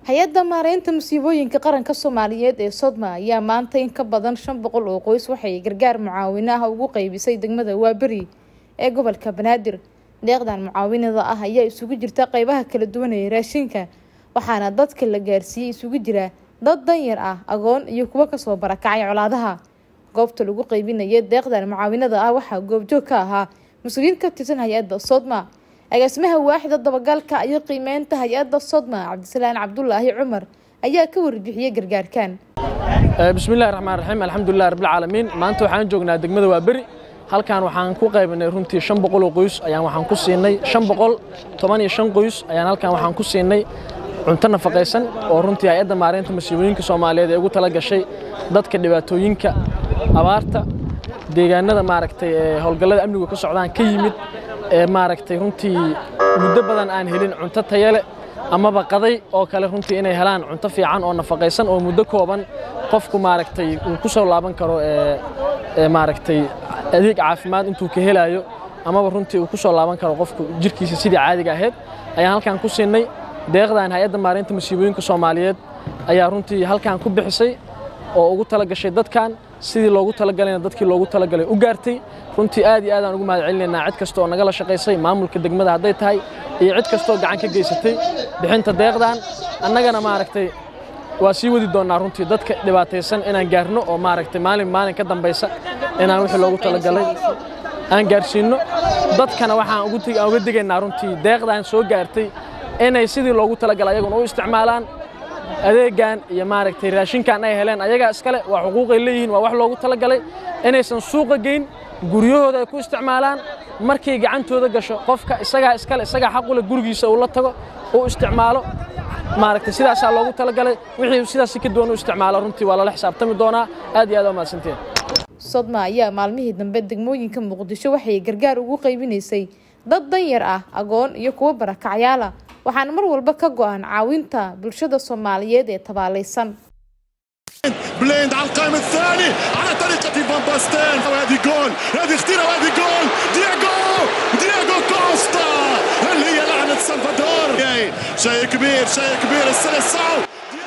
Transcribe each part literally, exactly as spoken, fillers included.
hay-adda maareynta musiibooyinka qaranka Soomaaliyeed ee Sodma ayaa maanta in ka badan shan boqol oo qoys waxay gargaar mucaawino ah ugu qaybisay degmada Waaberi ee gobolka Banaadir. Deeqdan mucaawinada ah ayaa isugu jirta qaybaha kala duwan ee raashinka, waxaana dadka la gaarsiiyay isugu jira dad danyar ah, agoon iyo kuwa ka soo barakacay colaadaha. Goobta lagu qaybinayay deeqdan mucaawinada ah waxaa goobjoog ka ahaa mas'uuliyiin ka tirsan hay-adda Sodma. agaasimaha waaxda dabagalka iyo qiimeynta hay-adda Sodma Cabdisalaan Cabdullaahi Cumar ayaa ka warbixiyay gargaarkan. bismillaahir rahmaanir rahiim alxamdulillaah rabbil caalamiin. maanta waxaan joognaa degmada Waaberi. halkaan waxaan ku qaybinay runtii shan boqol oo qoys ayaan waxaan ku siinay shan boqol toban iyo shan qoys ayaan halkaan waxaan ku siinay cunto nafaqaysan oo runtii hay-adda maareynta musiibooyinka Soomaaliyeed ee ugu tala gashay dadka dhibaatooyinka abaarta deegaanada maaragtay ee howlgallada amniga ka socdaan ka yimid ee maaragtay runtii muddo badan aan helin cunto tayo leh ama baqaday oo kale runtii inay helaan cunto fiican oo nafaqaysan oo muddo kooban qofku maaragtay uu ku soo laaban karo ee ee maaragtay adeeg caafimaad intuu ka helayo ama runtii uu ku soo laaban karo qofku jirkiisa sidii caadiga ahayd ayaan halkaan ku siinay. deeqdan hay-adda maareynta musiibooyinka Soomaaliyeed ayaa runtii halkaan ku bixisay oo ugu tala gashay dadkan sidii loogu tala galayna dadkii loogu tala galay u gaartay. runtii aad iyo aad aan ugu mahadcelinaynaa cid kasta oo nagala shaqaysay maamulka degmada hadday tahay iyo cid kasta oo gacan ka geysatay bixinta deeqdan. annagana maaragtay waa sii wadi doonaa runtii dadka dhibaataysan inaan gaarno oo maaragtay maalin maalin ka dambaysa inaan wixii loogu tala galay aan gaarsiino. dadkana waxaan ugu aan uga digaynaa runtii deeqdan soo gaartay inay sidii loogu tala galay ayaguna u isticmaalaan adeegan iyo maaragtay raashinkan ay heleen ayaga iskale waa xuquuq ay leeyihiin, waa wax loogu tala galay inaysan suuqa geyn, guryahooda ay ku isticmaalaan. markay gacantooda gasho qofka isaga iskale isaga xaq u leh gurigiisa uu la tago oo isticmaalo maaragtay sidaas loogu tala galay. wixii sidaas ka doon u isticmaalo runtii waa la xisaabtami doonaa. aad iyo aad u mahadsantiin. Sodma ayaa maalmihii dambe degmooyinka Muqdisho waxay gargaar ugu qaybinaysay dad danyar ah, agoon iyo kuwa barakacyaal ah, waxaan mar walba ka go'an caawinta bulshada Soomaaliyeed ee tabaalaysan. بليند على القائم الثاني على طريقة فان باستين وهذه جول، هذه خطيرة وهذه جول. دياغو دياغو كوستا اللي هي لعنة سلفادور. شيء كبير شيء كبير السلسعو.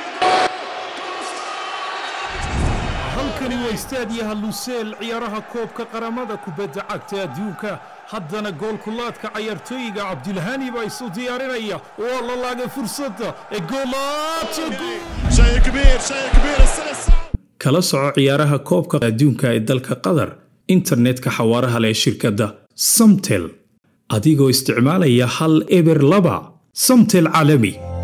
halkani waa istaadiyaha Lusail ciyaaraha koobka qaramada kubadda cagta adduunka. haddana gool kulaadka ciyaartooyga Cabdilhani baa isu diyaarinaya oo la laagay fursadda ee goolaadka. شيء كبير شيء كبير السلسعو. kala soco ciyaaraha koobka adduunka ee dalka Qatar internetka xawaaraha leh shirkadda Samtel adigoo isticmaalaya hal eber laba Samtel caalami.